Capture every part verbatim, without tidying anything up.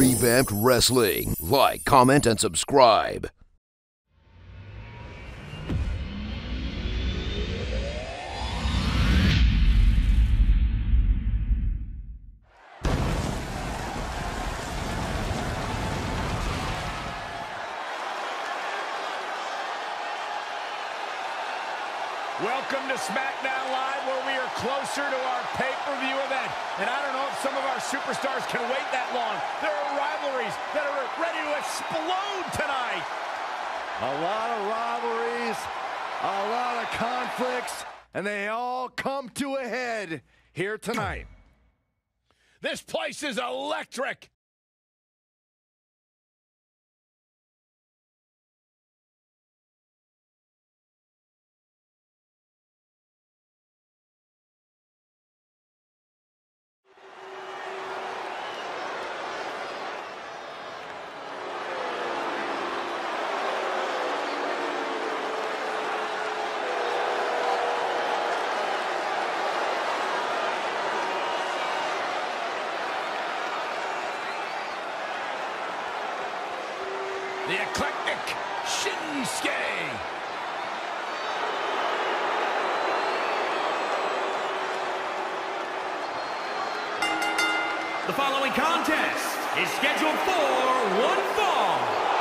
Revamped Wrestling. Like, comment, and subscribe. Welcome to SmackDown Live, where we are closer to our pay-per-view event. And I don't know if some of our superstars can wait that long. There are rivalries that are ready to explode tonight. A lot of rivalries, a lot of conflicts, and they all come to a head here tonight. This place is electric. The eclectic Shinsuke. The following contest is scheduled for one fall.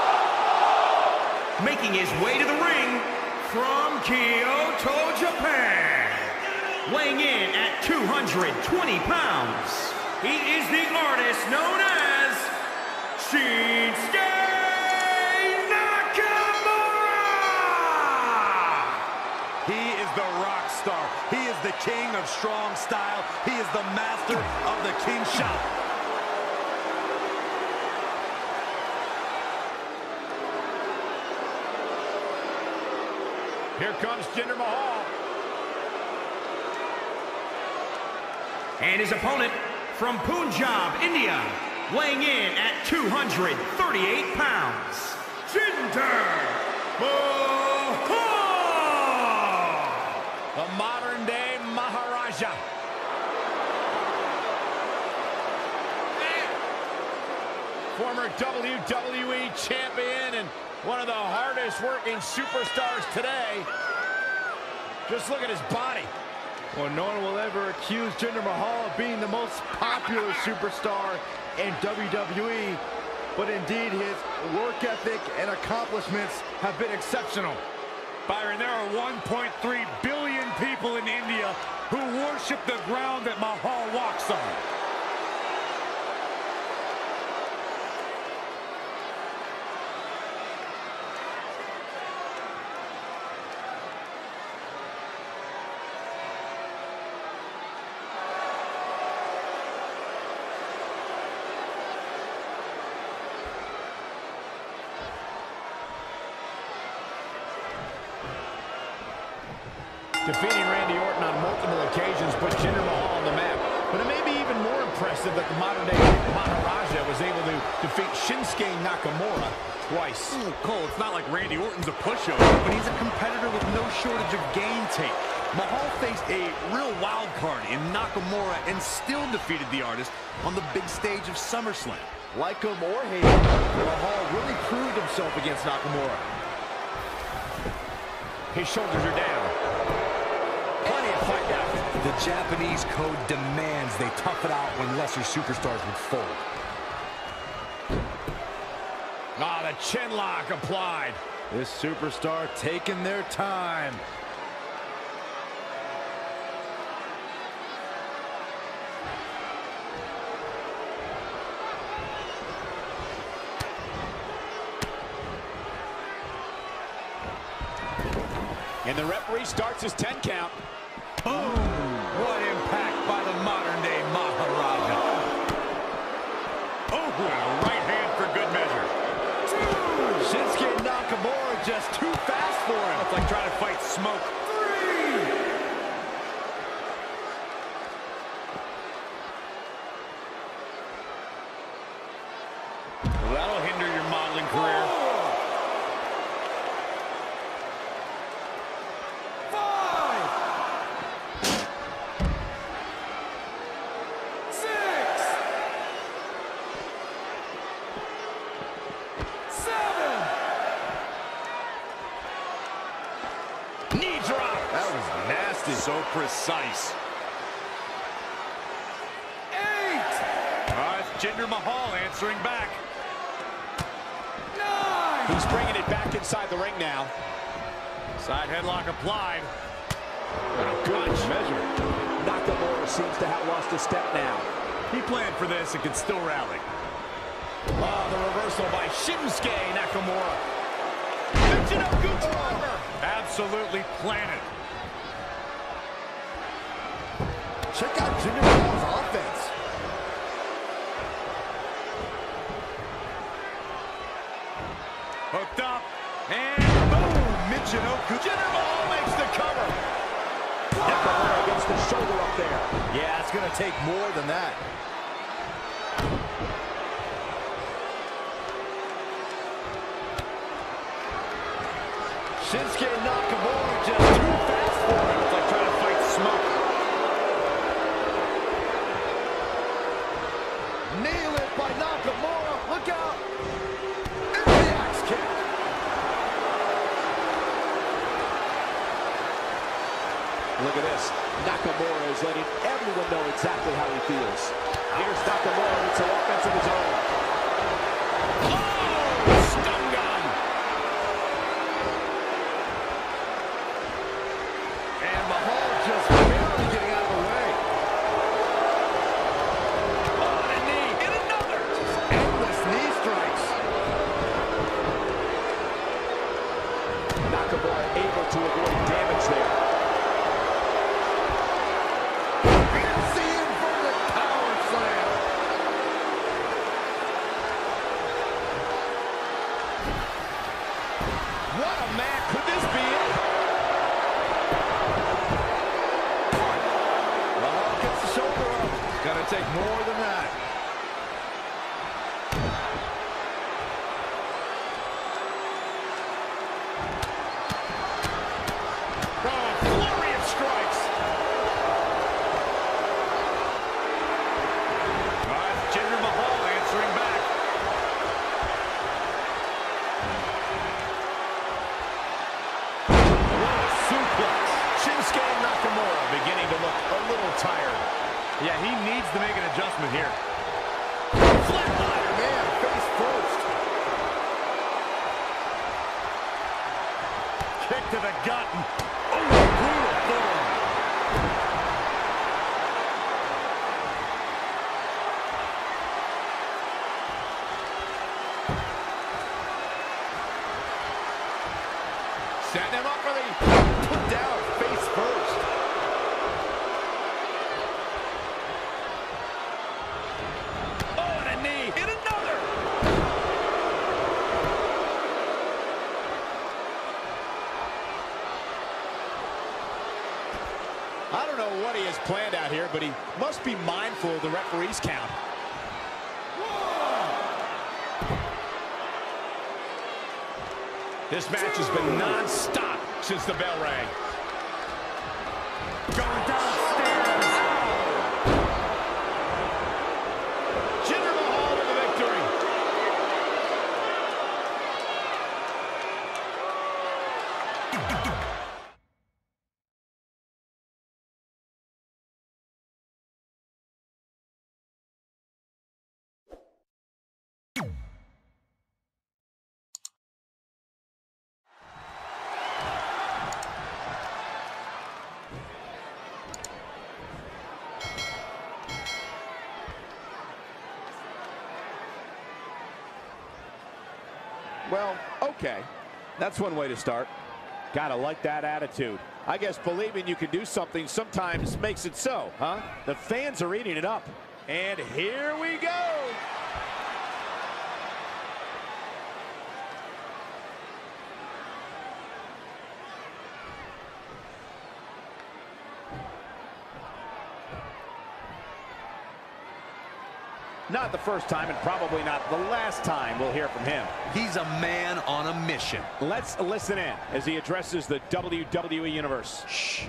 Making his way to the ring from Kyoto, Japan. Weighing in at two hundred twenty pounds. He is the artist known as Shinsuke The rock star. He is the king of strong style. He is the master of the king shot. Here comes Jinder Mahal. And his opponent from Punjab, India, weighing in at two hundred thirty-eight pounds, Jinder Mahal. The modern-day Maharaja. Former W W E champion and one of the hardest-working superstars today. Just look at his body. Well, no one will ever accuse Jinder Mahal of being the most popular superstar in W W E, but indeed his work ethic and accomplishments have been exceptional. Byron, there are one point three billion people in India who worship the ground that Mahal walks on. Defeating Randy Orton on multiple occasions put Jinder Mahal on the map. But it may be even more impressive that the modern-day Maharaja was able to defeat Shinsuke Nakamura twice. Ooh, Cole, it's not like Randy Orton's a pushover, but he's a competitor with no shortage of game tape. Mahal faced a real wild card in Nakamura and still defeated the artist on the big stage of SummerSlam. Like him or hate him, Mahal really proved himself against Nakamura. His shoulders are down. Plenty of fight out. The Japanese code demands they tough it out when lesser superstars would fold. Ah, the chin lock applied. This superstar taking their time. And the referee starts his ten count. Boom! What impact by the modern-day Maharaja. Oh, and a right hand for good measure. Two! Shinsuke Nakamura just too fast for him. It's like trying to fight smoke. Three! Well, that'll hinder your modeling career. so precise. Eight. Uh, it's Jinder Mahal answering back. Nine. He's bringing it back inside the ring now. Side headlock applied. Good measure. Nakamura seems to have lost a step now. He planned for this and can still rally. Oh, the reversal by Shinsuke Nakamura. Michinoku driver. Absolutely planted. Check out Jinder Mahal's offense. Hooked up. And boom! Michinoku. Jinder Mahal makes the cover. Nakamura against the shoulder up there. Yeah, it's going to take more than that. Shinsuke Nakamura just too fast for him. It's like trying to fight smoke. Nail it by Nakamura. Look out. And the axe kick. Look at this. Nakamura is letting everyone know exactly how he feels. Here's Nakamura with some offense of his own. Oh, stun gun. And Mahal just barely getting out of the way. On a knee. And another. Endless knee strikes. Nakamura able to avoid damage there. The inverted power slam. What a man. Could this be it? Mahal gets the shoulder up. It's going to take more than that. Oh, a flurry of strikes. Uh, it's Jinder Mahal answering back. What a suplex. Shinsuke Nakamura beginning to look a little tired. Yeah, he needs to make an adjustment here. Flatliner. Man, face first. Kick to the gut. Oh, brutal form. Setting him up for the Put down face first. oh, and a knee. And another. I don't know what he has planned out here, but he must be mindful of the referee's count. This match has been non-stop since the bell rang. Going downstairs. Jinder Mahal with the victory. Well, okay. That's one way to start. Gotta like that attitude. I guess believing you can do something sometimes makes it so, huh? The fans are eating it up. And here we go. Not the first time and probably not the last time we'll hear from him. He's a man on a mission. Let's listen in as he addresses the W W E Universe. Shh.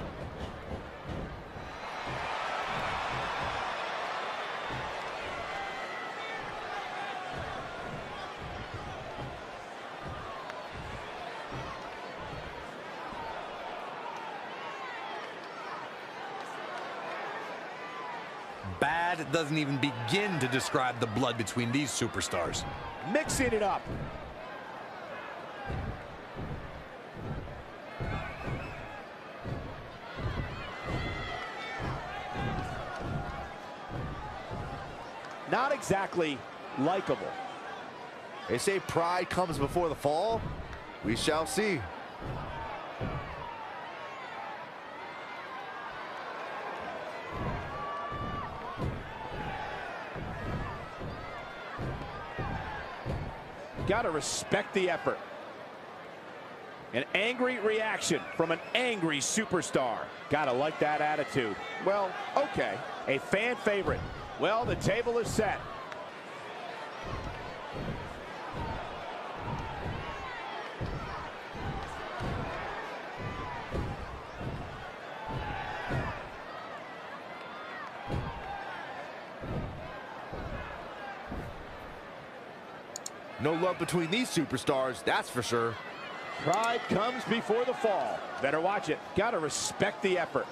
Bad doesn't even begin to describe the blood between these superstars. Mixing it up. Not exactly likable. They say pride comes before the fall. We shall see. Gotta respect the effort. An angry reaction from an angry superstar. Gotta like that attitude. Well, okay. A fan favorite. Well, the table is set. No love between these superstars, that's for sure. Pride comes before the fall. Better watch it. Gotta respect the effort.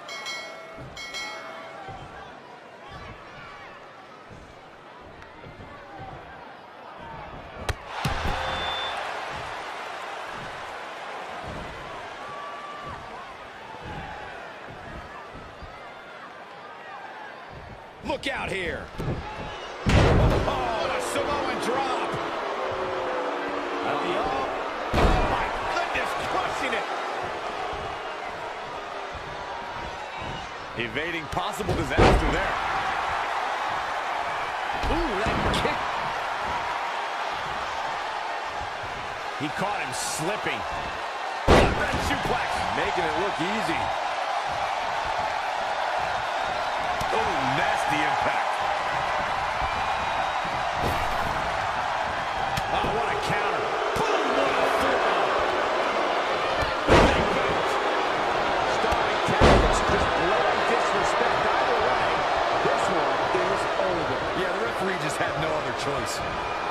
Look out here. Oh, a Samoan drop. At the oh, oh my goodness, crushing it. Evading possible disaster there. Ooh, that kick. He caught him slipping. Red suplex. Making it look easy. Oh, nasty impact. Oh, what a counter. Boom, what a throw. Big boot. Starting tactics, just blatant disrespect either way. This one is over. Yeah, the referee just had no other choice.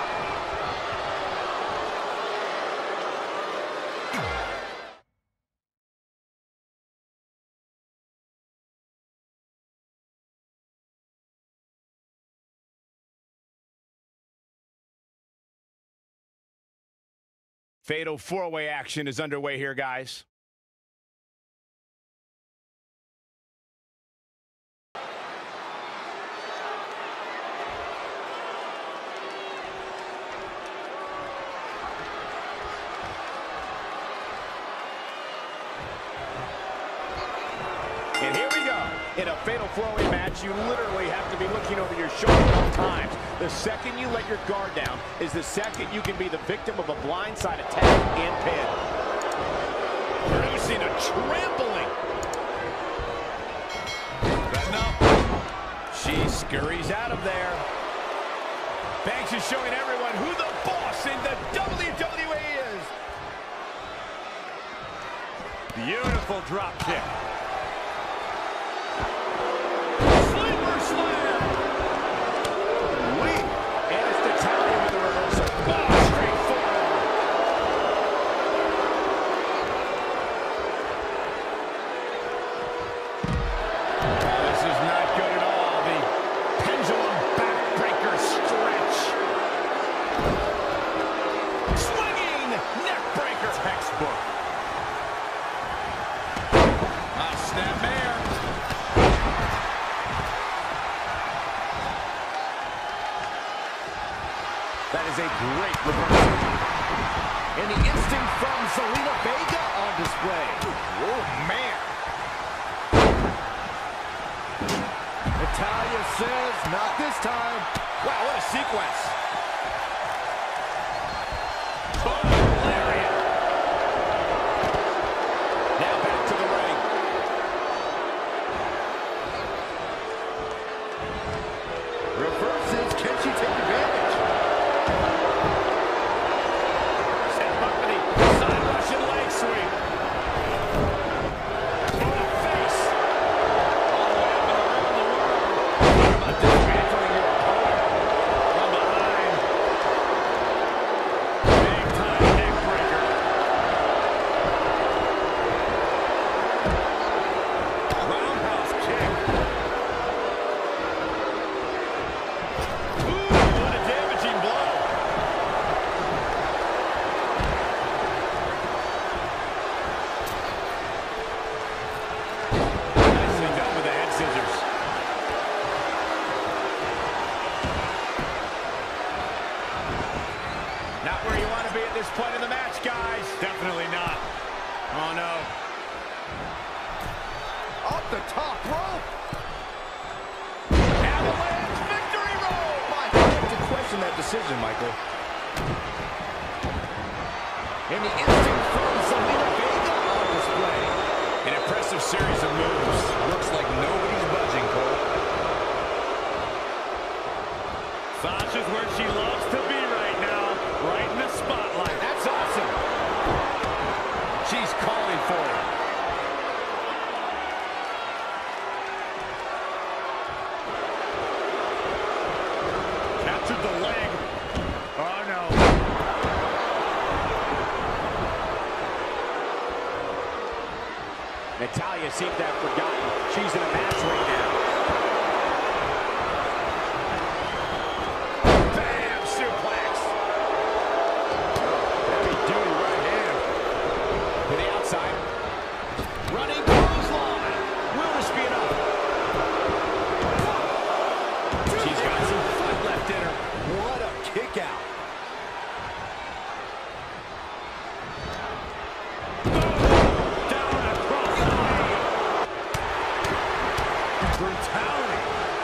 Fatal four-way action is underway here, guys. And here we go. In a fatal four-way match, you literally have to be looking over your shoulder at all times. The second you let your guard down is the second you can be the victim of a blindside attack and pin. Producing a trampling. Enough. She scurries out of there. Banks is showing everyone who the boss in the W W E is. Beautiful drop kick. That is a great reversal. And the instinct from Zelina Vega on display. Oh, man. Natalya says, not this time. Wow, what a sequence. Oh, lariat. Now back to the ring. Reverses, can she take advantage? Ooh, what a damaging blow. Nicely done with the head scissors. Not where you want to be at this point in the match, guys. Definitely not. Oh, no. Off the top rope. Avalanche victory roll. I have to question that decision, Michael. And the instinct from Zelina Vega on display. An impressive series of moves. Looks like nobody's budging, Cole. Sasha's where she loves to be right now. Right in the spotlight. That's awesome. She's calling for it. Captured the leg. Oh, no. Natalya seemed to have forgotten she's in a match right now. Bam! Suplex. Heavy duty right hand. To the outside. Running clothesline. Will this be enough? She's got some foot left in her. What a kick out. Down across the line. Brutality.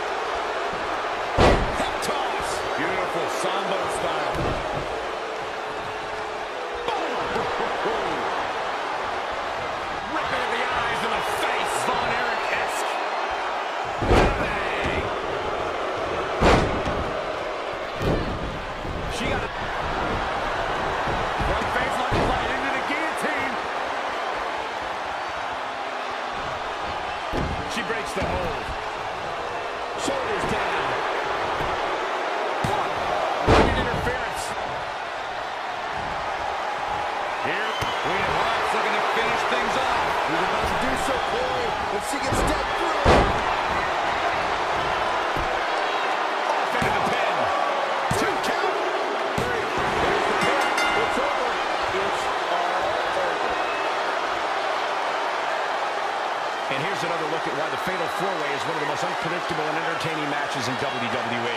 Hip toss. Beautiful Sambo style. Boom. Rip into the eyes and the face. Von Erich-esque. Bang. She got it. Front face like right into the guillotine. She breaks the hold. Shoulders down. Limited interference. Here, Rhea Ripley's looking to finish things off. He's about to do so, Corey. If she can step through. Off into the pin. Two count. Three. There's the pin. It's over. It's all over. And here's another look at why the Fatal four-Way is one of the most unpredictable and entertaining matches in W W E.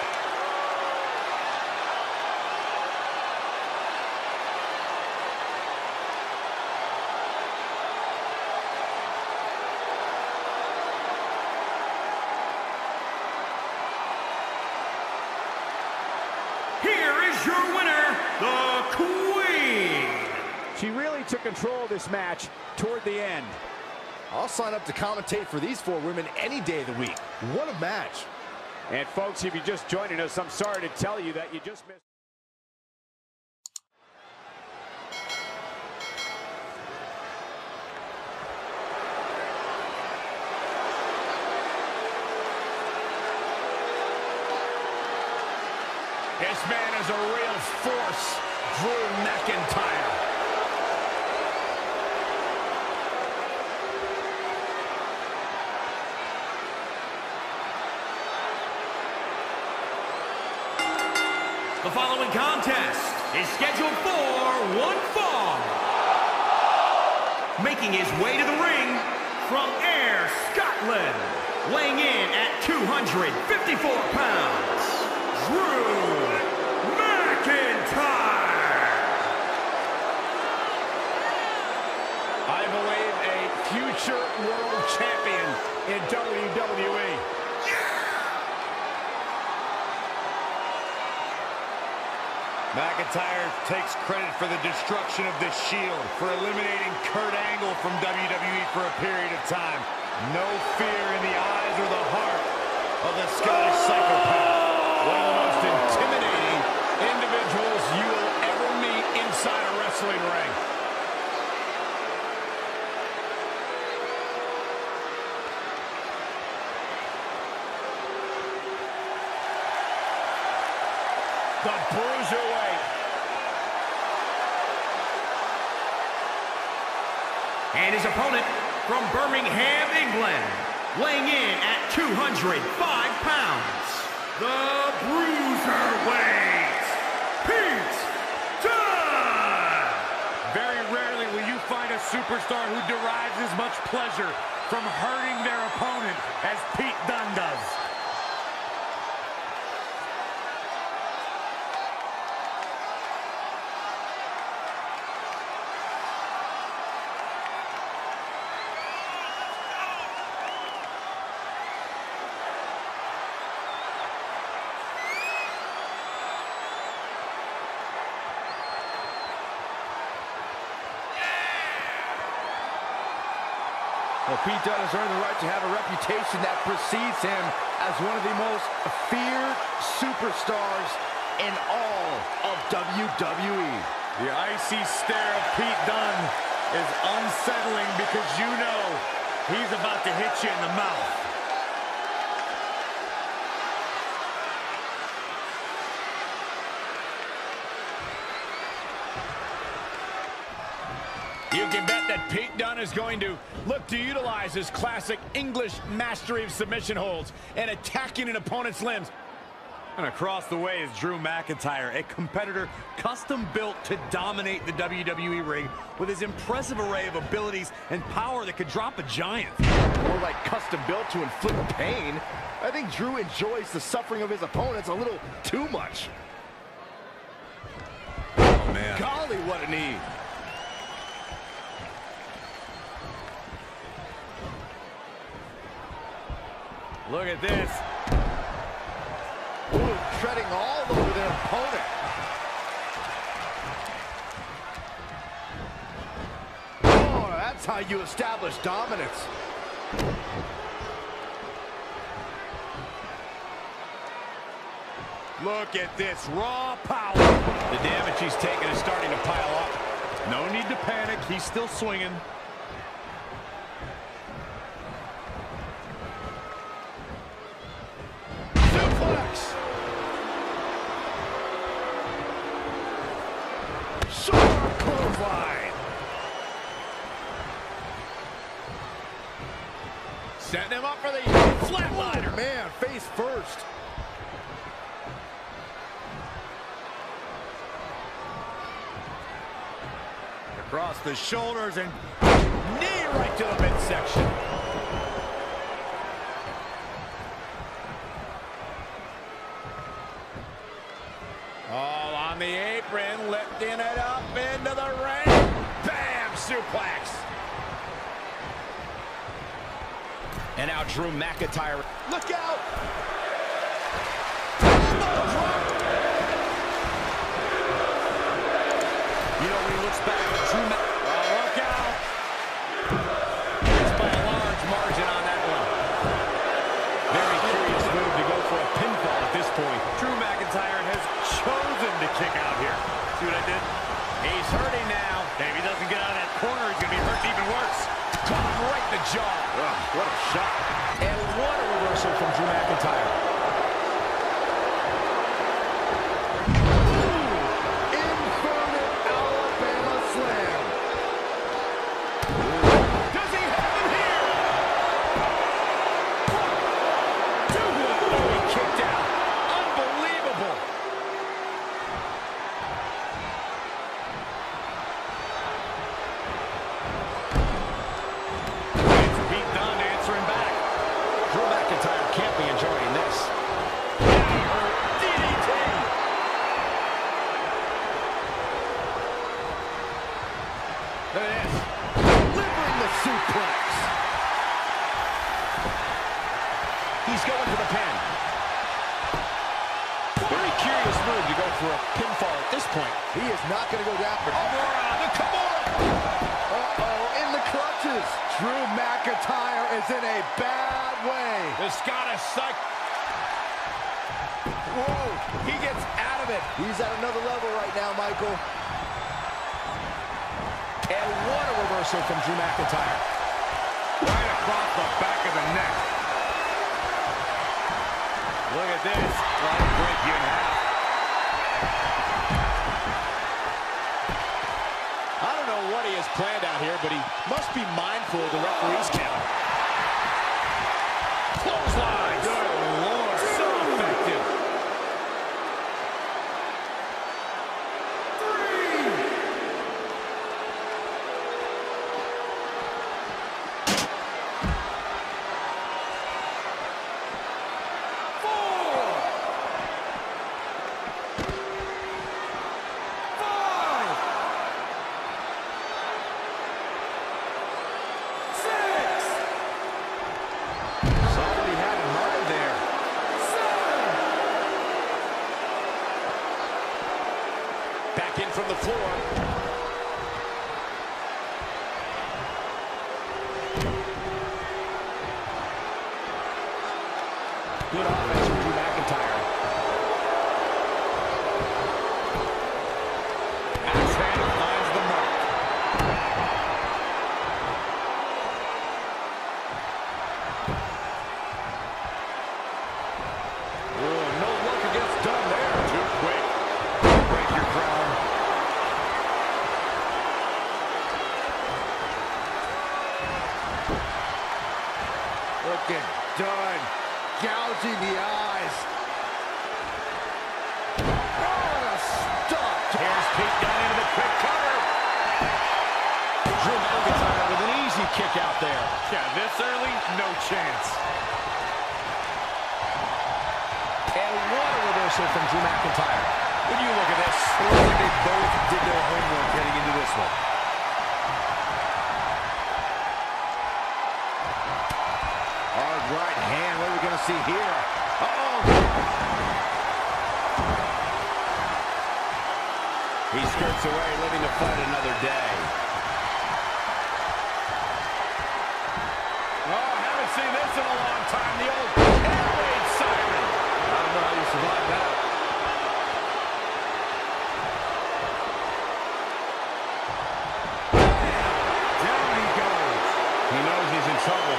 Here is your winner, the Queen. She really took control of this match toward the end. I'll sign up to commentate for these four women any day of the week. What a match. And folks, if you're just joining us, I'm sorry to tell you that you just missed. This man is a real force, Drew McIntyre. The following contest is scheduled for one fall. Making his way to the ring from Ayr, Scotland, weighing in at two hundred fifty-four pounds, Drew McIntyre. I believe a future world champion in W W E. McIntyre takes credit for the destruction of the Shield, for eliminating Kurt Angle from W W E for a period of time. No fear in the eyes or the heart of the Scottish psychopath. One of the most intimidating individuals you will ever meet inside a wrestling ring. The Bruiserweight. And his opponent from Birmingham, England, weighing in at two hundred five pounds, the Bruiserweight, Pete Dunne! Very rarely will you find a superstar who derives as much pleasure from hurting their opponent as Pete Dunne does. Well, Pete Dunne has earned the right to have a reputation that precedes him as one of the most feared superstars in all of W W E. The icy stare of Pete Dunne is unsettling because you know he's about to hit you in the mouth. You can bet that Pete Dunne is going to look to utilize his classic English mastery of submission holds and attacking an opponent's limbs. And across the way is Drew McIntyre, a competitor custom built to dominate the W W E ring with his impressive array of abilities and power that could drop a giant. More like custom built to inflict pain. I think Drew enjoys the suffering of his opponents a little too much. Oh, man. Golly, what a knee. Look at this. Ooh, treading all over their opponent. Oh, that's how you establish dominance. Look at this raw power. The damage he's taken is starting to pile up. No need to panic. He's still swinging. Sharp clothesline. Setting him up for the flatliner. Man, face first. Across the shoulders and Knee right to the midsection. All on the apron, lifting it up into the ring. Bam! Suplex. And now Drew McIntyre. Look out! you know when he looks back at Drew McIntyre. Oh, look out! It's by a large margin on that one. Very curious move to go for a pinfall at this point. Drew McIntyre has chosen to kick out here. See what I did? He's hurting now. If he doesn't get out of that corner, he's going to be hurt even worse. Caught him right in the jaw. Ugh, what a shot. And what a reversal from Drew McIntyre. Inverted Alabama slam. Does he have it here? Two. Oh, he kicked out. Unbelievable. It's Pete Dunne answering back. Drew McIntyre can't be enjoying this. D D T. Look at this. Delivering the suplex. He's going for the pin. Very curious move to go for a pinfall at this point. He is not going to go down. Kimura, the Kimura. Uh-oh, in the clutches. Drew McIntyre is in a bad way. The Scottish psych. Whoa, he gets out of it. He's at another level right now, Michael. And what a reversal from Drew McIntyre. Right across the back of the neck. Look at this. Well, break you in half. I don't know what he has planned out here, but he must be mindful of the referee's count. Clothesline. Good Lord. So effective. back in from the floor. Good offense from Drew McIntyre. Axe handle finds the mark. Oh, no luck against Dunn there. Too quick. Break your crown. Look at Dunn. Gouging the eyes. Oh, a stop. Here's Pete down into the quick cover. Drew McIntyre with an easy kick out there. Yeah, this early, no chance. And what a reversal from Drew McIntyre. When you look at this, They both did their homework heading into this one. hard right hand. What are we going to see here? Uh-oh. He skirts away, living to fight another day. Oh, haven't seen this in a long time. The old air raid siren. I don't know how you survive that. Down he goes. He knows he's in trouble.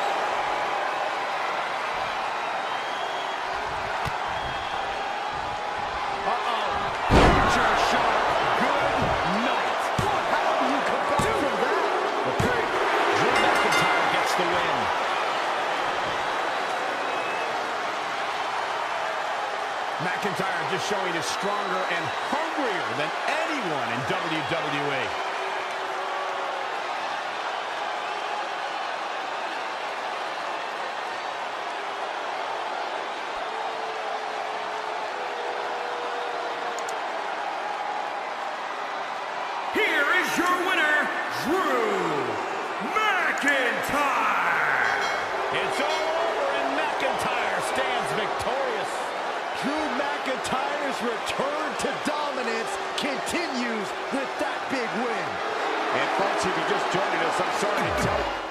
McIntyre just showing is stronger and hungrier than anyone in W W E. Here is your winner, Drew McIntyre. It's all over and McIntyre stands victorious. Drew McIntyre's return to dominance continues with that big win. And folks, if you're just joining us, I'm sorry to tell you.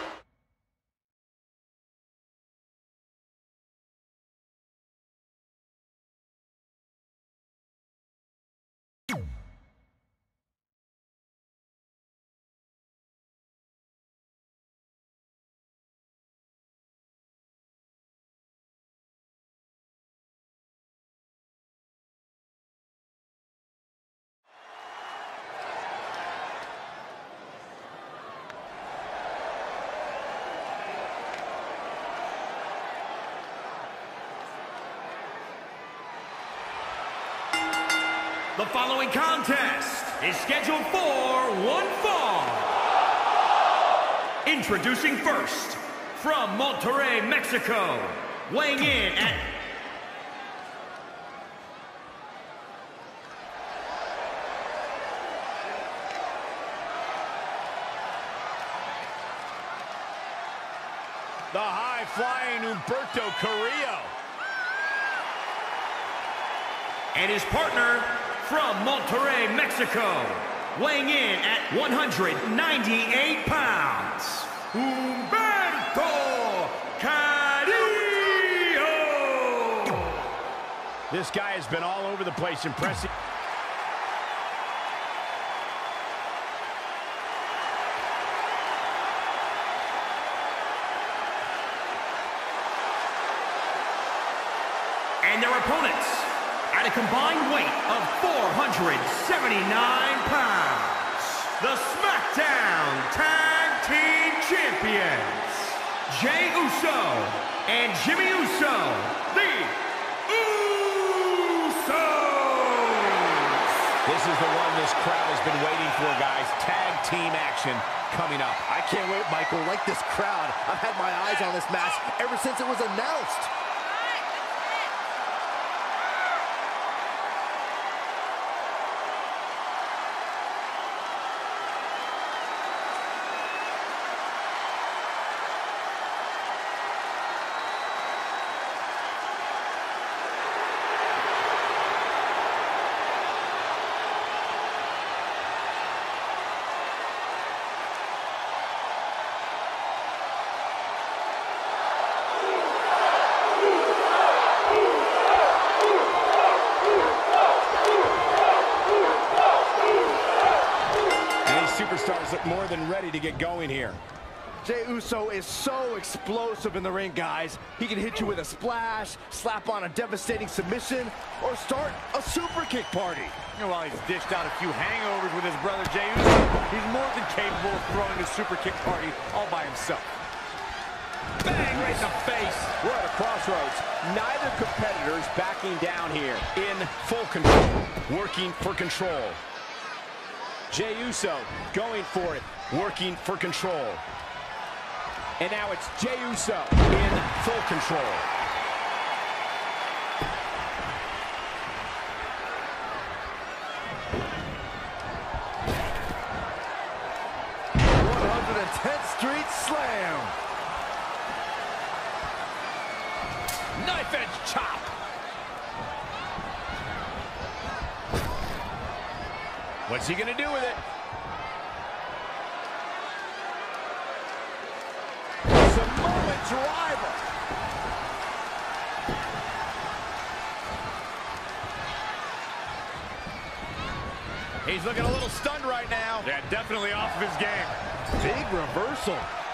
The following contest is scheduled for one fall. Introducing first, from Monterrey, Mexico, weighing in at The high-flying Humberto Carrillo. and his partner from Monterrey, Mexico, weighing in at one hundred ninety-eight pounds, Humberto Carrillo. This guy has been all over the place, impressive. And their opponents, at a combined weight of four hundred seventy-nine pounds, the SmackDown Tag Team Champions, Jey Uso and Jimmy Uso, the Usos. This is the one this crowd has been waiting for, guys. Tag team action coming up. I can't wait, Michael. Like this crowd, I've had my eyes on this match ever since it was announced. guys look more than ready to get going here. Jey Uso is so explosive in the ring, guys. He can hit you with a splash, slap on a devastating submission, or start a super kick party. And while he's dished out a few hangovers with his brother Jey Uso, he's more than capable of throwing a super kick party all by himself. Bang, right in the face. We're at a crossroads. Neither competitor's backing down here. In full control. Working for control. Jey Uso going for it. Working for control. And now it's Jey Uso in full control. one hundred tenth Street Slam. Knife edge chop. What's he gonna do with it? Samoa driver. He's looking a little stunned right now. Yeah, definitely off of his game. Big reversal.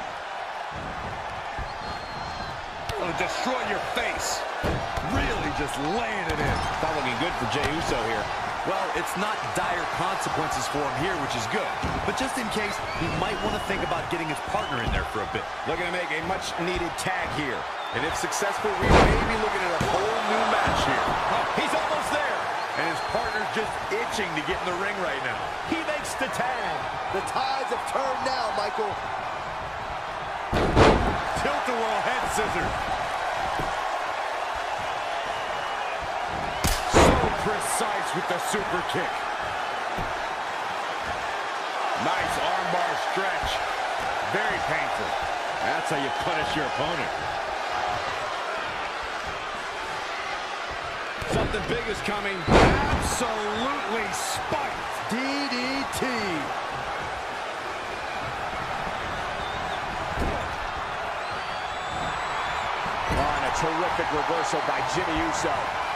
Oh, destroy your face. Really just laying it in. Not looking good for Jey Uso here. Well, it's not dire consequences for him here, which is good. But just in case, he might want to think about getting his partner in there for a bit. Looking to make a much-needed tag here. And if successful, we may be looking at a whole new match here. Oh, he's almost there. And his partner's just itching to get in the ring right now. He makes the tag. The tides have turned now, Michael. Tilt-a-whirl head scissors. Precise with the super kick. Nice armbar stretch. Very painful. That's how you punish your opponent. Something big is coming. Absolutely spiked. D D T. Oh, and a terrific reversal by Jimmy Uso.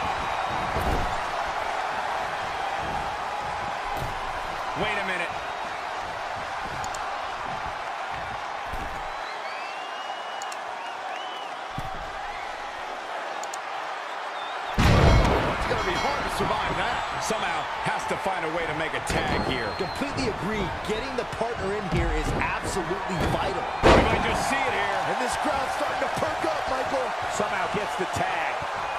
Wait a minute. It's going to be hard to survive that. Somehow has to find a way to make a tag here. Completely agree. Getting the partner in here is absolutely vital. We might just see it here. And this crowd's starting to perk up, Michael. Somehow gets the tag.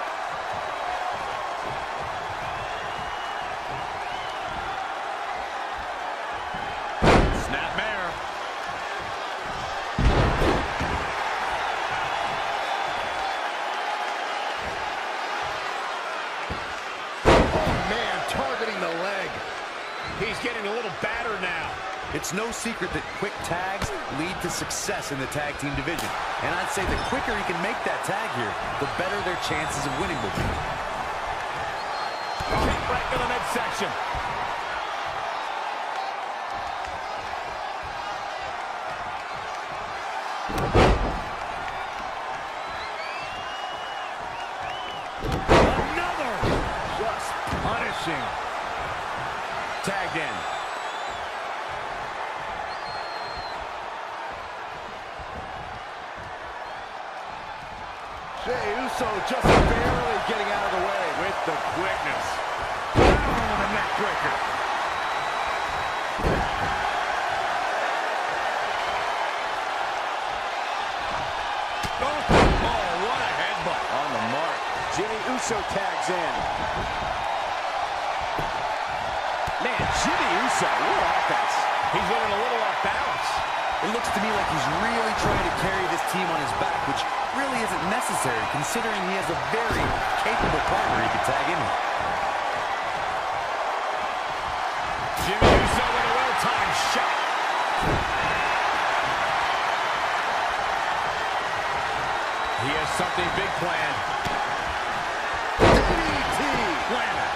Snapmare. Oh, man, targeting the leg. He's getting a little battered now. It's no secret that quick tags lead to success in the tag team division. And I'd say the quicker he can make that tag here, the better their chances of winning will be. Kick right to the midsection. Another! Just punishing. Tagged in. Jey Uso just barely getting out of the way. With the quickness. Down on the neck breaker. Oh, oh, what a headbutt. On the mark. Jimmy Uso tags in. Man, Jimmy Uso, what offense. He's looking a little off balance. It looks to me like he's really trying to carry this team on his back, which really isn't necessary, considering he has a very capable partner he can tag in with. Jimmy Uso with a well-timed shot. He has something big planned. D D T. Landed.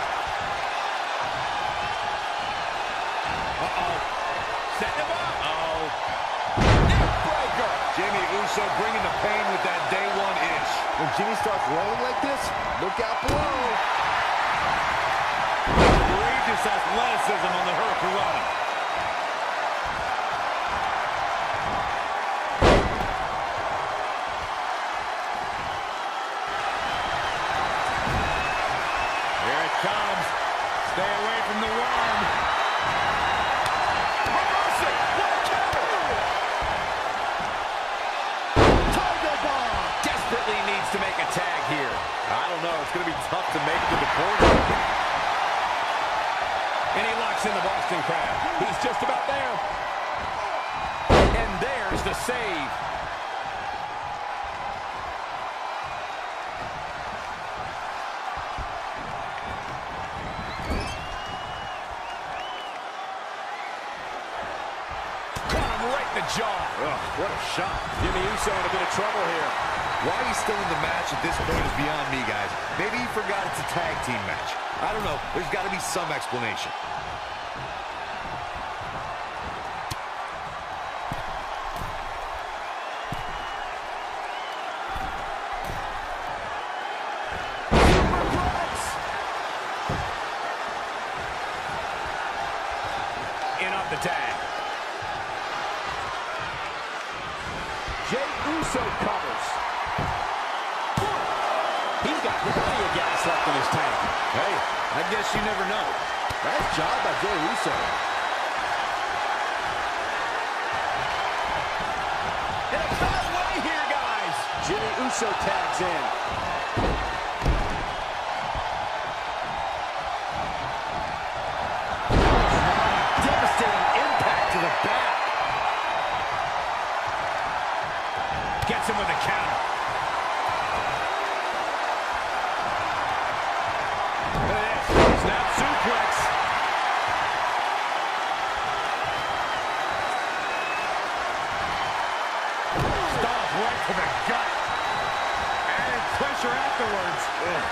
Uh-oh. Setting him up. Uh-oh. Neckbreaker. Jimmy Uso bringing the pain with that day one ish. When Jimmy starts rolling like this, look out below. Courageous athleticism on the Hurricanrana. comes. Stay away from the worm. Reversing. What a counter. Tiger bomb. Desperately needs to make a tag here. I don't know. It's going to be tough to make it to the corner. And he locks in the Boston Crab. He's just about there. And there's the save. The jaw. Ugh, what a shot. Jimmy Uso in a bit of trouble here. Why he's still in the match at this point is beyond me, guys. Maybe he forgot it's a tag team match. I don't know. There's got to be some explanation. In off the tag. Jey Uso covers. He's got plenty of gas left in his tank. Hey, I guess you never know. Nice job by Jey Uso. In a bad way here, guys. Jimmy Uso tags in. Devastating impact to the back. Gets him with a counter. Look at this. Snap suplex. Stomp right to the gut. Added pressure afterwards. Ugh.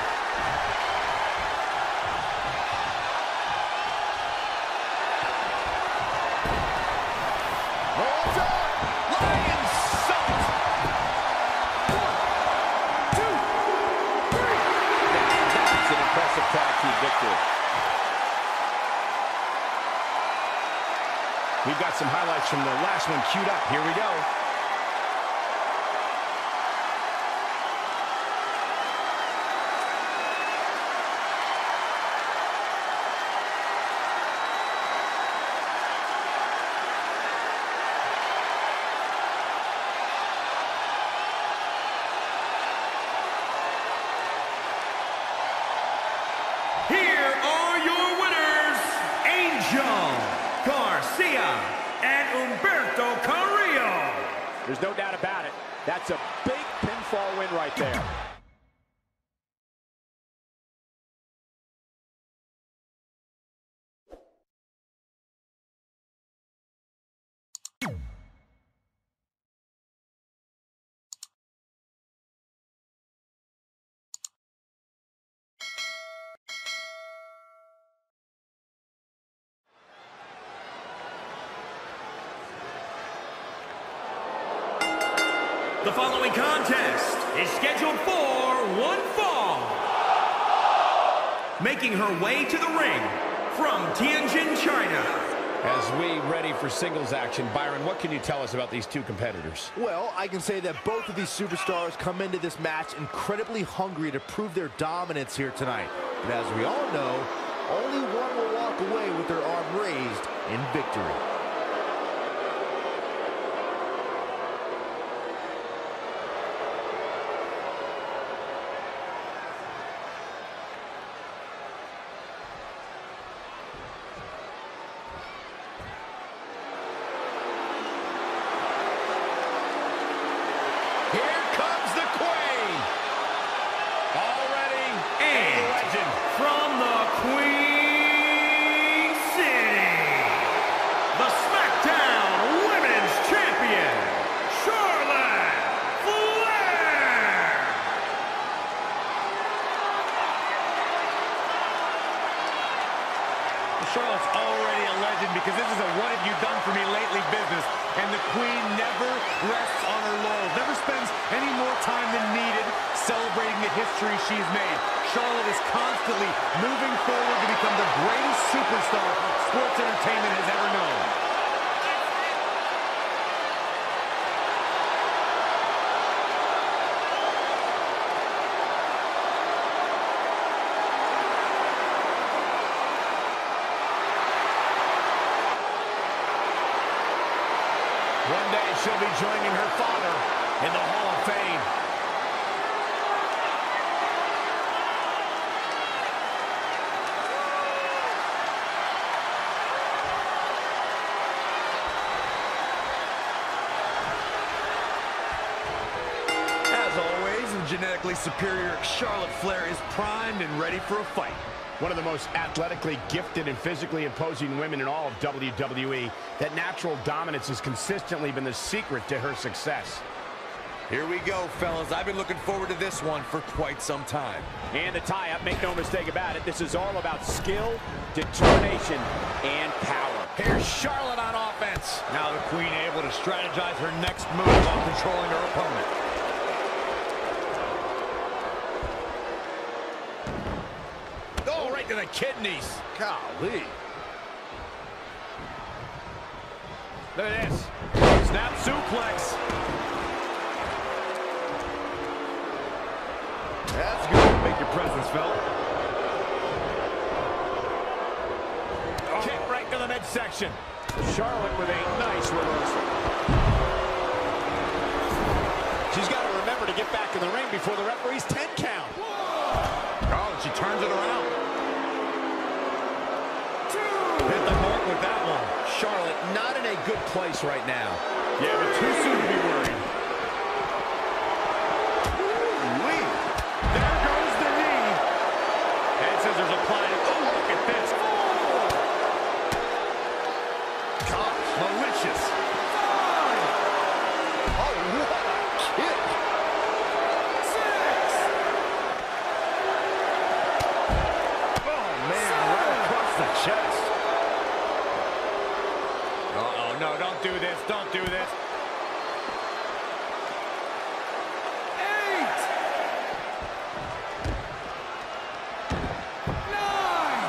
Hold on. Lion salt. That's an impressive tag team victory. We've got some highlights from the last one queued up. Here we go. Here are your winners, Angel Garcia and Humberto Carrillo. There's no doubt about it. That's a big pinfall win right there. The following contest is scheduled for one fall. Making her way to the ring from Tianjin, China. As we ready for singles action, Byron, what can you tell us about these two competitors? Well, I can say that both of these superstars come into this match incredibly hungry to prove their dominance here tonight. But as we all know, only one will walk away with their arm raised in victory. Here comes the Queen. Already a legend. From the Queen City, the SmackDown Women's Champion, Charlotte Flair. Charlotte's already a legend because this is a what have you done for me lately business, and the Queen never rests on her laurels, never spends any more time than needed celebrating the history she's made. Charlotte is constantly moving forward to become the greatest superstar sports entertainment has ever known. she'll be joining her father in the Hall of Fame. As always, the genetically superior Charlotte Flair is primed and ready for a fight. One of the most athletically gifted and physically imposing women in all of W W E. That natural dominance has consistently been the secret to her success. Here we go, fellas. I've been looking forward to this one for quite some time. And the tie-up, make no mistake about it, this is all about skill, determination, and power. Here's Charlotte on offense. Now the Queen able to strategize her next move while controlling her opponent. Oh, right to the kidneys. Golly. Look at this. Snap suplex. That's good. Make your presence felt. Oh. Kick right to the midsection. Charlotte with a nice reversal. She's got to remember to get back in the ring before the referee's ten count. Oh, she turns it around. Hit the mark with that one. Charlotte not in a good place right now. Yeah, but too soon to be worried. Ooh-wee. There goes the knee. Head scissors applied. Oh, look at this. God, malicious. Oh, what a kick. Six. Oh, man, right across the chest. Uh-oh, no, don't do this. Don't do this. Eight. Nine.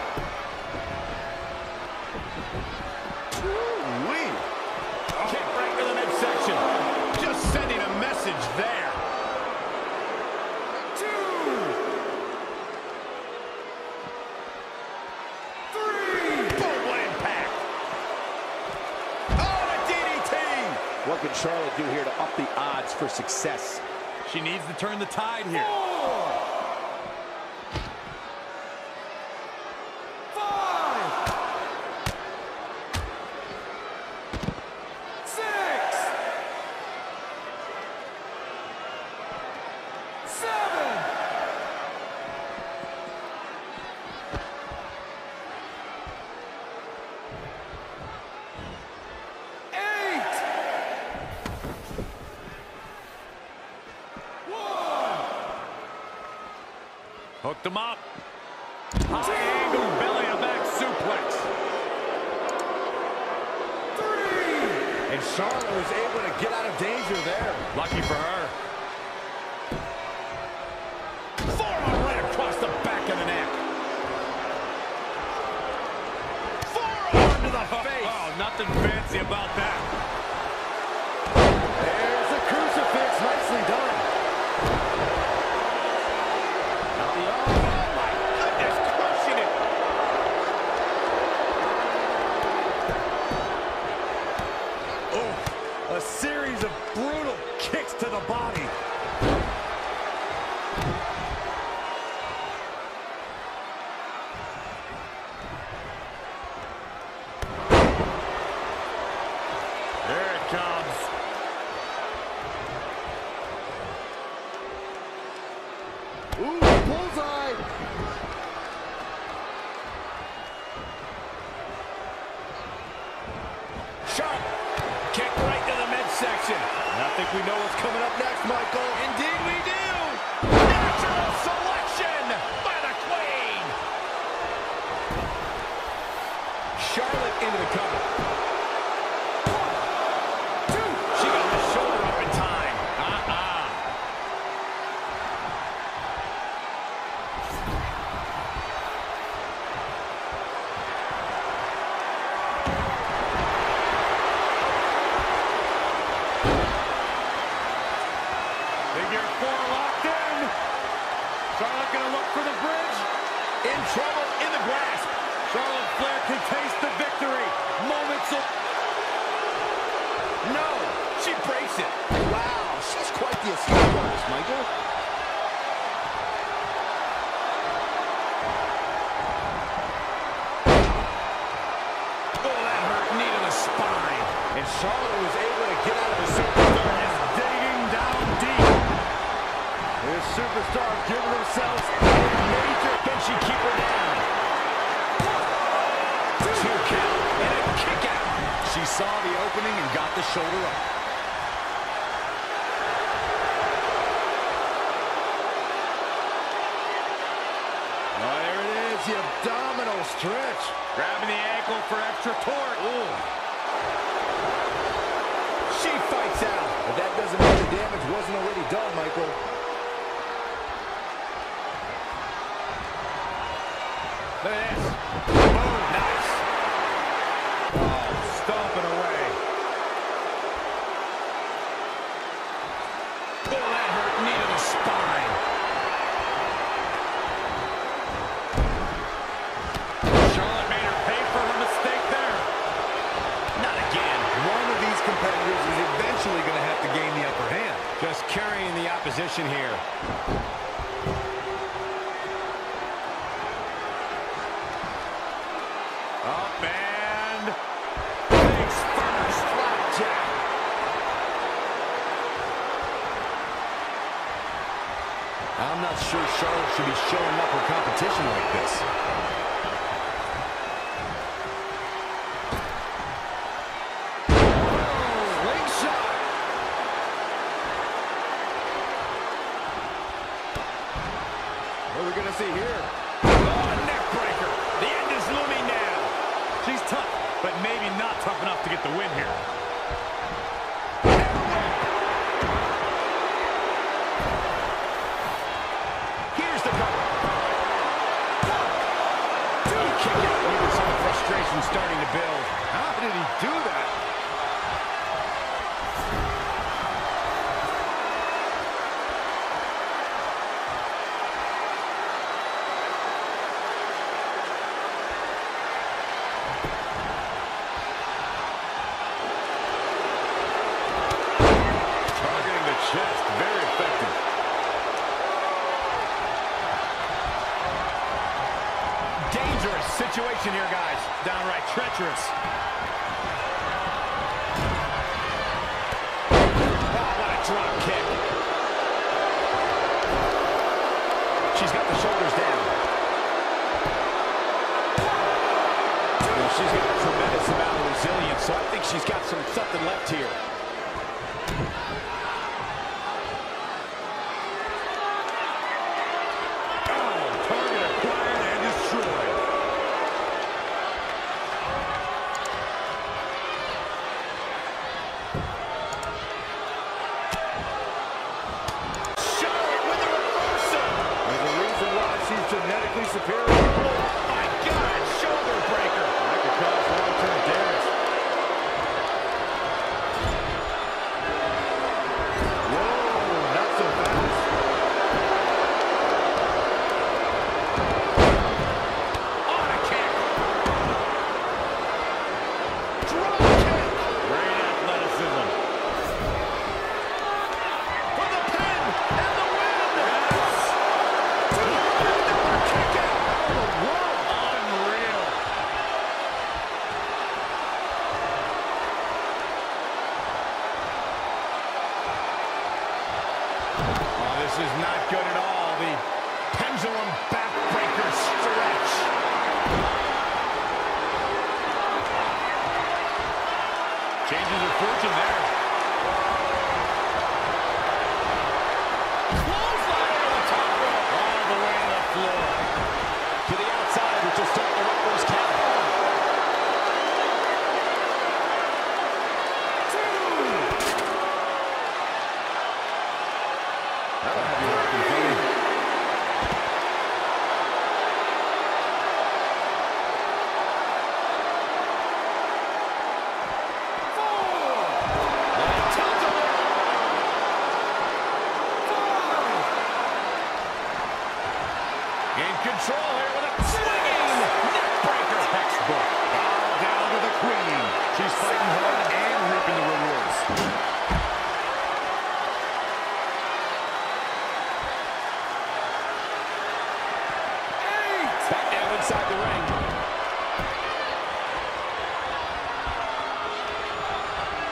Ooh-wee. Kick right to the midsection. Just sending a message there. Two. Three. Boom, what impact. Oh, the D D T. What can Charlotte do here to up the odds for success? She needs to turn the tide here. Four. Five. Six. Seven. Eight. One. Hooked him up. High angle belly to back suplex. Three. And Charlotte was able to get out of danger there. Lucky for her. Forearm right across the back of the neck. Forearm to the face. Oh, nothing fancy about that. There's a crucifix. Nicely done. Oh, my goodness, crushing it. Oh, a series of brutal kicks to the body. There it comes. Ooh, bullseye. Sharp. Kick right to the midsection. I think we know what's coming up next, Michael. Indeed we do. Natural selection by the Queen. Charlotte into the cover. Two. She got the shoulder up in time. Uh-uh. Figure four locked in. Charlotte gonna look for the bridge. In trouble, in the grasp. Charlotte Flair can taste the victory. Moments of... No. Charlotte was able to get out of the superstar is digging down deep. This superstar giving themselves a major. Can she keep her down? Two count and a kick out. She saw the opening and got the shoulder up. Oh, there it is, the abdominal stretch. Grabbing the ankle for extra torque. Ooh. She fights out. But that doesn't mean the damage wasn't already done, Michael. Look at this. Boom, nice. Oh, stomping away. Oh, that hurt. Knee to the spine. Charlotte made her pay for her mistake there. Not again. One of these competitors is eventually going to have to gain the upper hand. Just carrying the opposition here. Up and Face first. Flapjack. I'm not sure Charlotte should be showing up her competition like this. Slingshot. What are we going to see here? Oh, neck breaker. The end is looming now. she's tough, but maybe not tough enough to get the win here. Here's the cover. Two kick out. Even some frustration starting to build. How did he do that? Targeting the chest. Very effective. Dangerous situation here, guys. Downright treacherous. Oh, what a drop kick. She's got the shoulders down. Well, she's got a tremendous amount of resilience, so I think she's got some something left here. Target acquired and destroyed. Charlotte with a reversal. There's a reason why she's genetically superior. Oh, my God. Shoulder breaker. That could cause long-term damage. Whoa, not so fast. On a kick. Drop kick. Great athleticism. For the pin and the win. Yes. Another kick out. Oh, Unreal. Oh, this is not good at all. The pendulum backbreaker stretch. Changes her fortune there. Clothesline over the top rope. All the way to the floor. To the outside, which will start the referee's count. That'll have you looking funny. In control here with a swinging neck breaker. Textbook. Bow down to the queen. She's fighting hard and reaping the rewards. Back down inside the ring.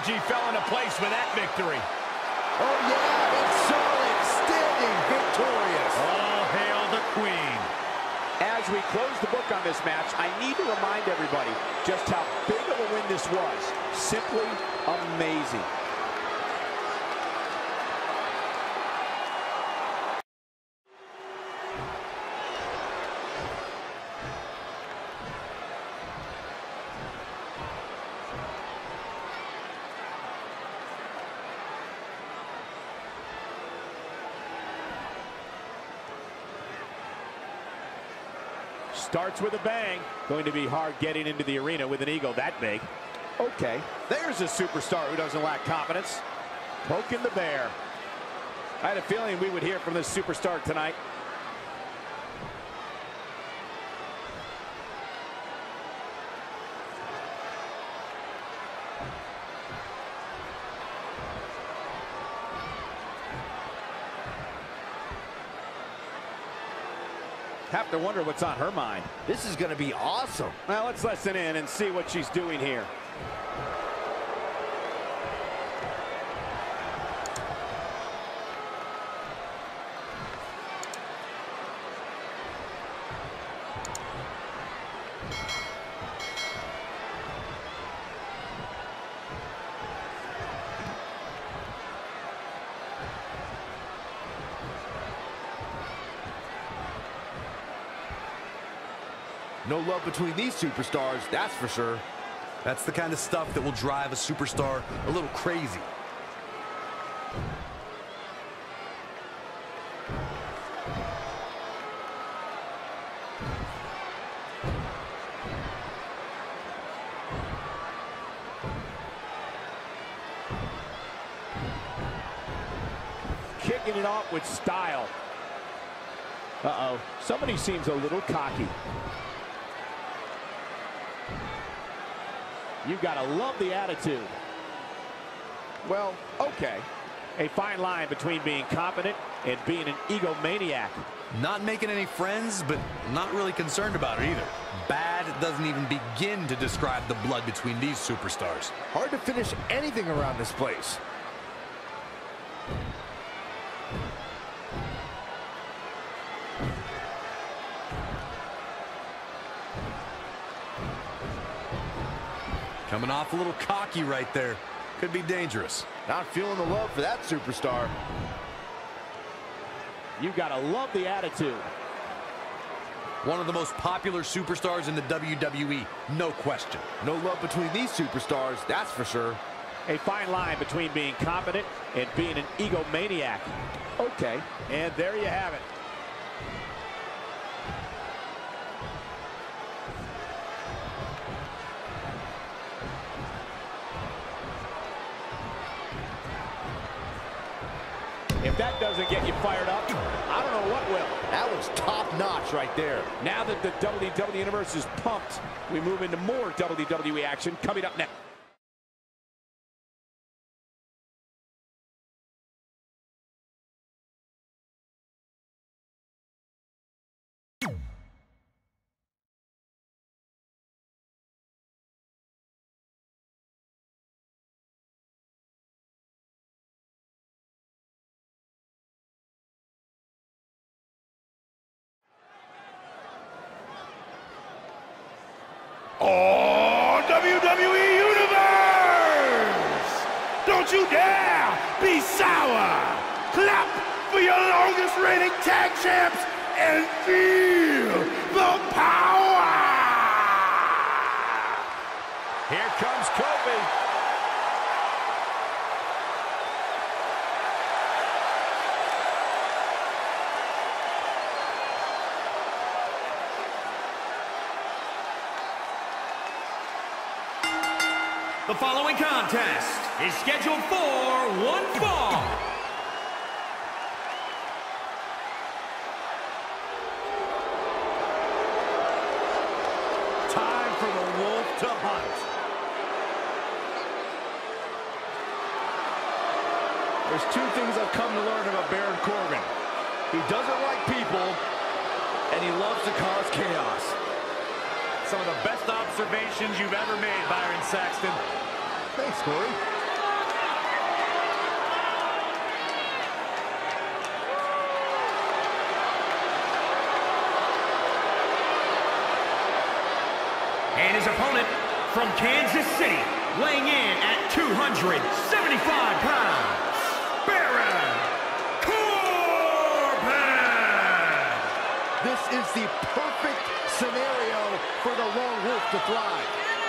strategy fell into place with that victory. Oh, yeah, it's solid, standing victorious. All hail the Queen. As we close the book on this match, I need to remind everybody just how big of a win this was. Simply amazing. Starts with a bang. Going to be hard getting into the arena with an ego that big. Okay, there's a superstar who doesn't lack confidence. Poking the bear. I had a feeling we would hear from this superstar tonight. Have to wonder what's on her mind. This is going to be awesome. Well, let's listen in and see what she's doing here. No love between these superstars, that's for sure. That's the kind of stuff that will drive a superstar a little crazy. Kicking it off with style. Uh-oh, somebody seems a little cocky. You gotta love the attitude. Well, okay. A fine line between being confident and being an egomaniac. Not making any friends, but not really concerned about it either. Bad doesn't even begin to describe the blood between these superstars. Hard to finish anything around this place. Coming off a little cocky right there. Could be dangerous. Not feeling the love for that superstar. You gotta love the attitude. One of the most popular superstars in the W W E, no question. No love between these superstars, that's for sure. A fine line between being confident and being an egomaniac. Okay, and there you have it. If that doesn't get you fired up, I don't know what will. That was top-notch right there. Now that the W W E Universe is pumped, we move into more W W E action coming up next. Oh, W W E Universe! Don't you dare be sour! Clap for your longest reigning tag champs and feel the power! Here comes Kofi. The following contest is scheduled for one fall. Time for the wolf to hunt. There's two things I've come to learn about Baron Corbin. He doesn't like people, and he loves to cause chaos. Some of the best observations you've ever made, Byron Saxton. Thanks, Corey. And his opponent from Kansas City, weighing in at two hundred seventy-five pounds, Baron Corbin! This is the perfect scenario for the Lone Wolf to thrive.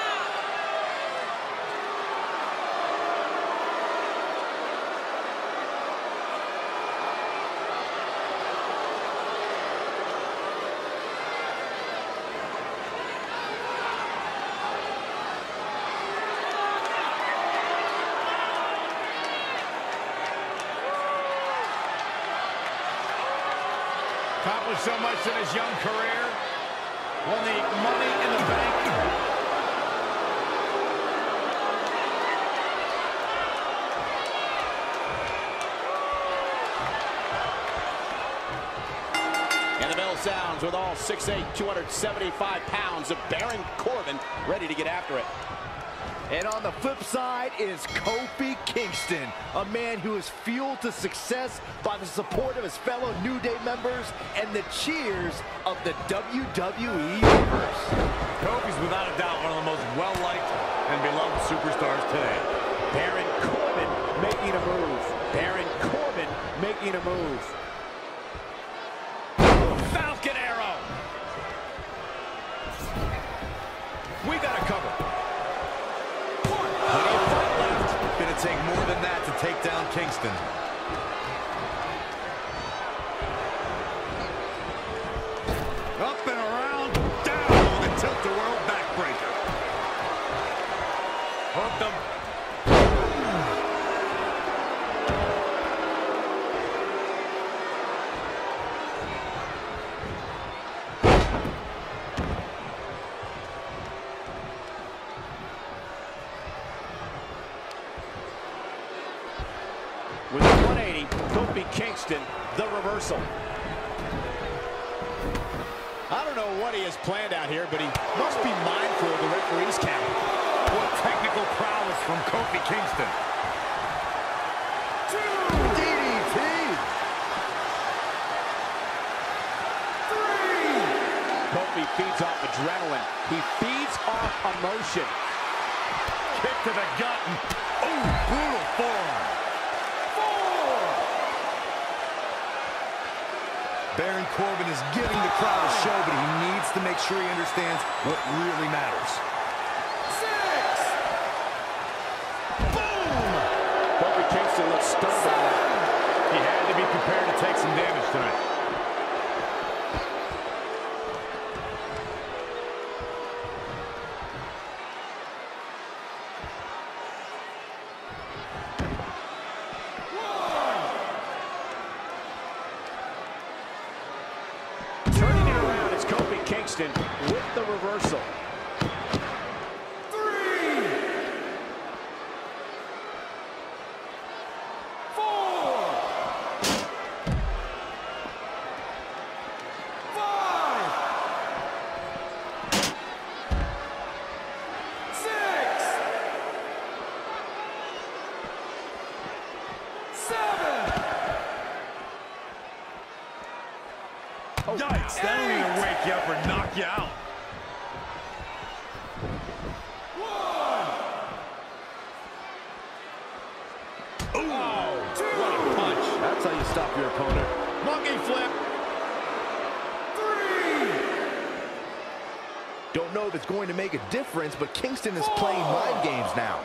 Accomplished so much in his young career. Won the Money in the Bank. And the bell sounds with all six eight, two hundred seventy-five pounds of Baron Corbin ready to get after it. And on the flip side is Kofi Kingston, a man who is fueled to success by the support of his fellow New Day members and the cheers of the W W E Universe. Kofi's without a doubt one of the most well-liked and beloved superstars today. Baron Corbin making a move. Baron Corbin making a move. Falcon Arrow. We got a cover. Going to take more than that to take down Kingston. Up and around, down, the tilt-a-whirl backbreaker. Hooked him. With a one eighty, Kofi Kingston, the reversal. I don't know what he has planned out here, but he must be mindful of the referee's count. What technical prowess from Kofi Kingston. D D T! Three! Kofi feeds off adrenaline. He feeds off emotion. Kick to the gut. Oh, brutal forearm. Baron Corbin is giving the crowd a show, but he needs to make sure he understands what really matters. Six! Boom! Kofi Kingston looks stunned by that. He had to be prepared to take some damage tonight. Kingston with the reversal. Three! Four! Five! Six! Seven! Oh, yikes, that'll either wake you up or knock you out. One! Ooh, two! what a punch. That's how you stop your opponent. Monkey flip. Three! Don't know if it's going to make a difference, but Kingston is Four. playing mind games now.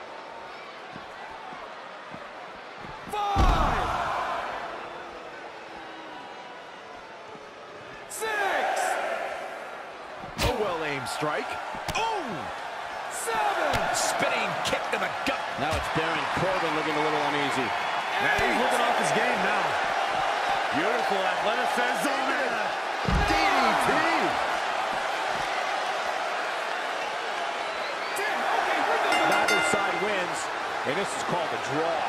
Strike. Oh! Seven! Spinning kick to the gut. Now it's Baron Corbin looking a little uneasy. Now he's looking off his game now. Beautiful athleticism. D D T! Neither side wins, and this is called a draw.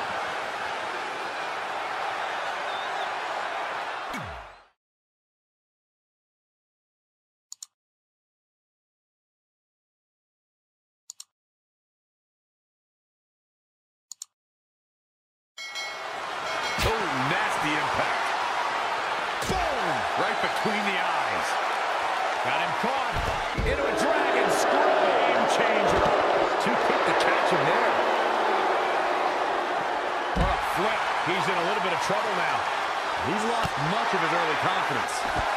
Nasty impact. Boom! Right between the eyes. Got him caught. Into a dragon screw. action there. What a flip. He's in a little bit of trouble now. He's lost much of his early confidence.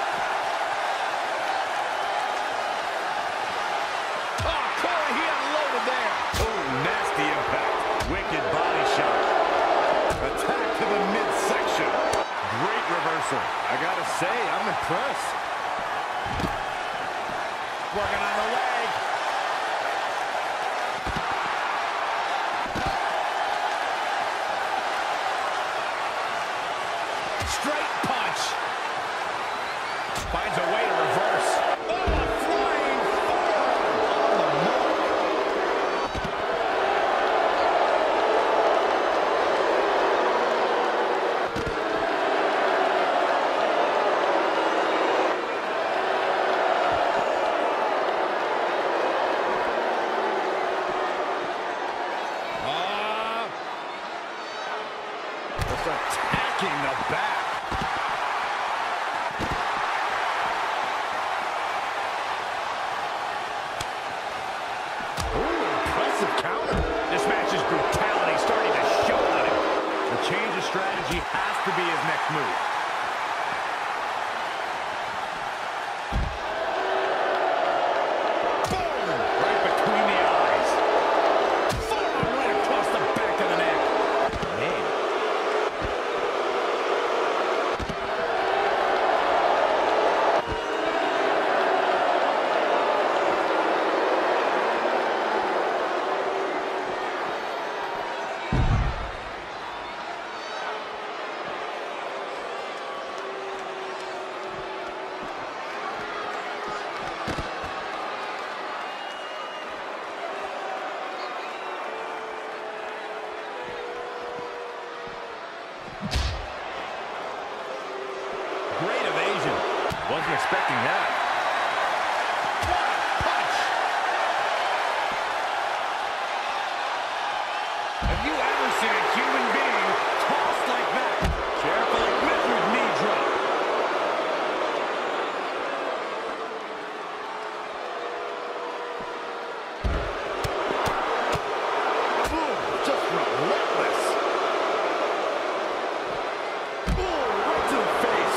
Oh, Corey, he unloaded there. Oh, nasty impact. Wicked body shot. Attack to the midsection. Great reversal. I gotta say, I'm impressed. Working on the leg. Straight punch. Finds a way to reverse. Oh, a flying forearm on the mark. Ah. Just attacking the back. This match's brutality starting to show on him. The change of strategy has to be his next move. Boom! Right between the eyes. Forearm right across the back of the neck. Man. Great evasion. Wasn't expecting that. What a punch! Have you ever seen a human being tossed like that? Carefully measured knee drop. Boom, just relentless. Boom, right to the face.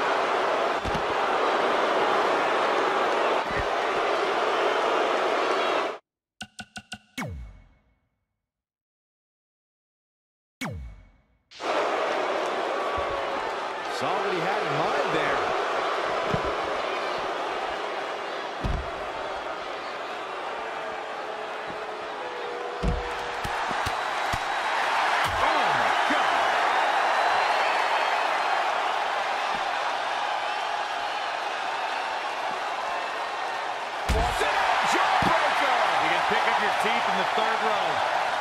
Saw what he had in mind there. Oh, my God! Sit-up jawbreaker! You can pick up your teeth in the third row.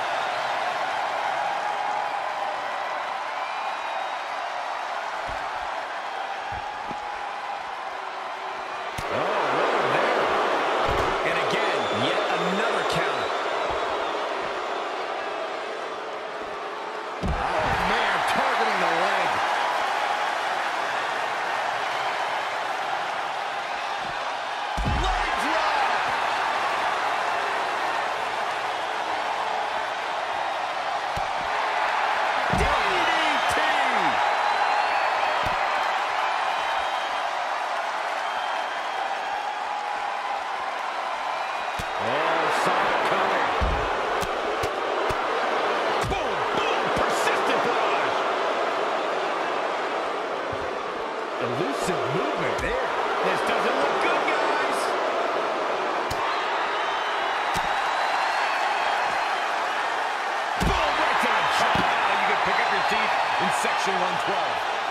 And again, yet another counter. Oh, man, targeting the leg. Leg drop. D D T. Oh, saw it coming. Boom, boom, persistent barrage. Elusive movement there. This doesn't look good, guys. Boom, right to the jaw. You can pick up your teeth in section one twelve.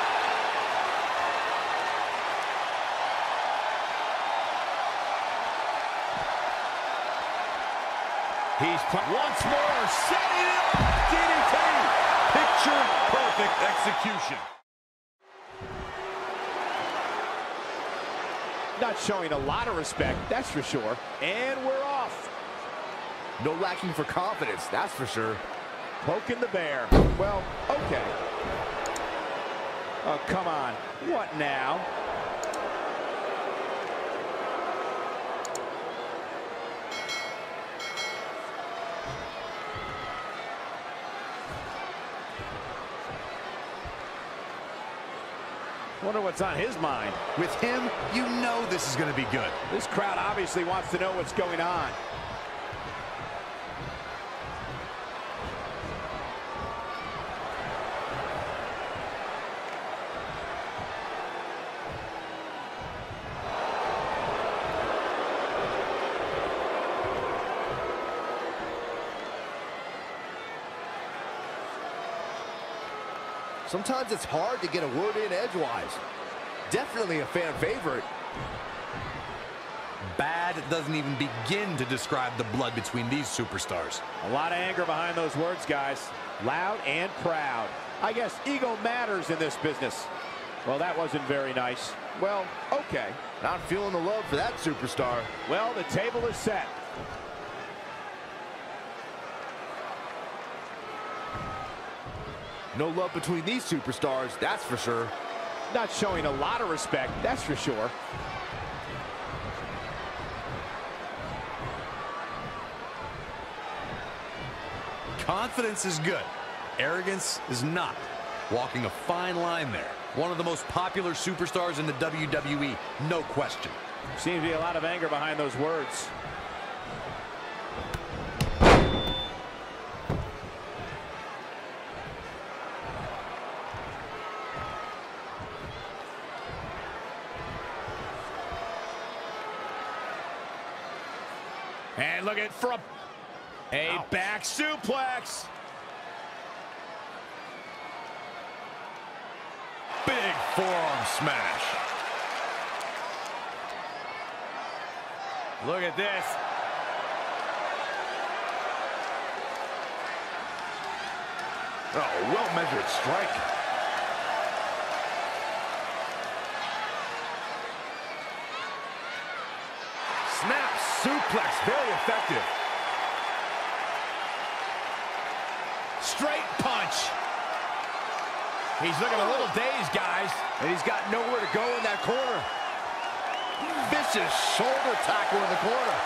He's once more setting it up. D D T. Picture perfect execution. Not showing a lot of respect, that's for sure. And we're off. No lacking for confidence, that's for sure. Poking the bear. Well, okay. Oh, come on. What now? Wonder what's on his mind. With him, you know this is going to be good. This crowd obviously wants to know what's going on. Sometimes it's hard to get a word in edgewise. Definitely a fan favorite. Bad doesn't even begin to describe the blood between these superstars. A lot of anger behind those words, guys. Loud and proud. I guess ego matters in this business. Well, that wasn't very nice. Well, okay. Not feeling the love for that superstar. Well, the table is set. No love between these superstars, that's for sure. Not showing a lot of respect, that's for sure. Confidence is good. Arrogance is not. Walking a fine line there. One of the most popular superstars in the W W E, no question. Seems to be a lot of anger behind those words. And look at from a Ouch. Back suplex. Big forearm smash. Look at this. Oh, well-measured strike. Snap suplex, very effective. Straight punch. He's looking a little dazed, guys. And he's got nowhere to go in that corner. Vicious shoulder tackle in the corner.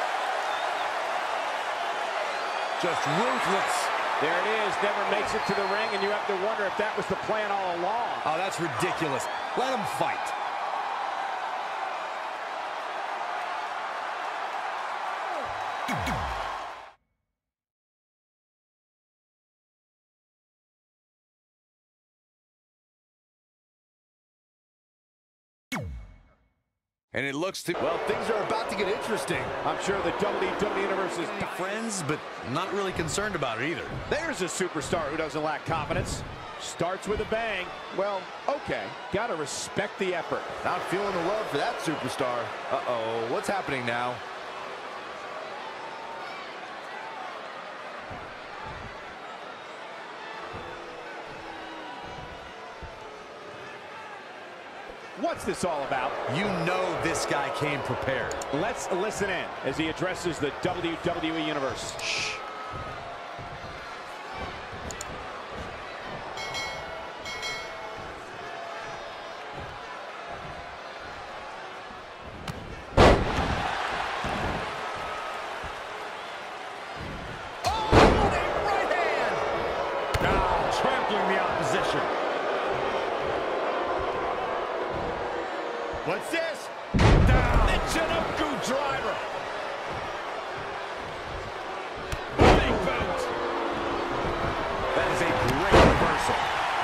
Just ruthless. There it is. Never makes it to the ring, and you have to wonder if that was the plan all along. Oh, that's ridiculous. Let him fight. And it looks to... Well, things are about to get interesting. I'm sure the W W E Universe is friends, but not really concerned about it either. There's a superstar who doesn't lack confidence. Starts with a bang. Well, okay. Gotta respect the effort. Not feeling the love for that superstar. Uh-oh, what's happening now? What's this all about? You know this guy came prepared. Let's listen in as he addresses the W W E Universe. Shh. Oh, what a right hand! Now trampling the opposition. What's this? Down. Michinoku driver. Big boot. That is a great reversal.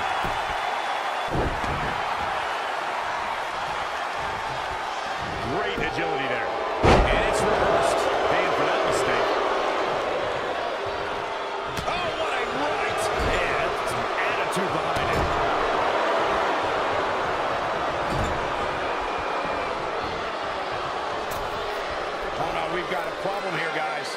Great agility there. And it's reversed. Paying for that mistake. Oh, what a right. And some attitude behind it. We've got a problem here, guys.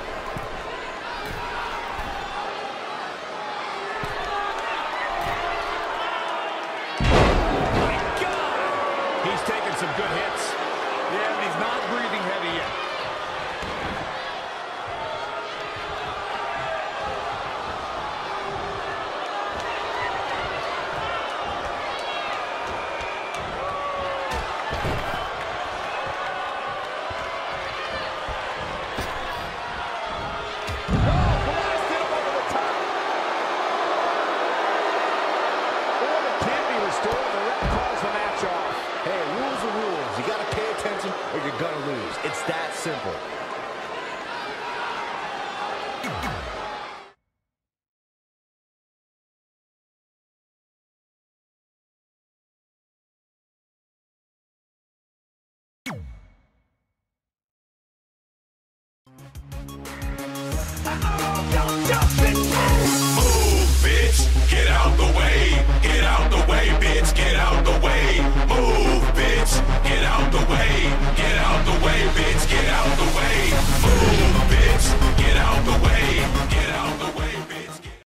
Oh, my God! He's taking some good hits. Yeah, but he's not breathing heavy yet. you're going to lose. It's that simple. Uh-oh!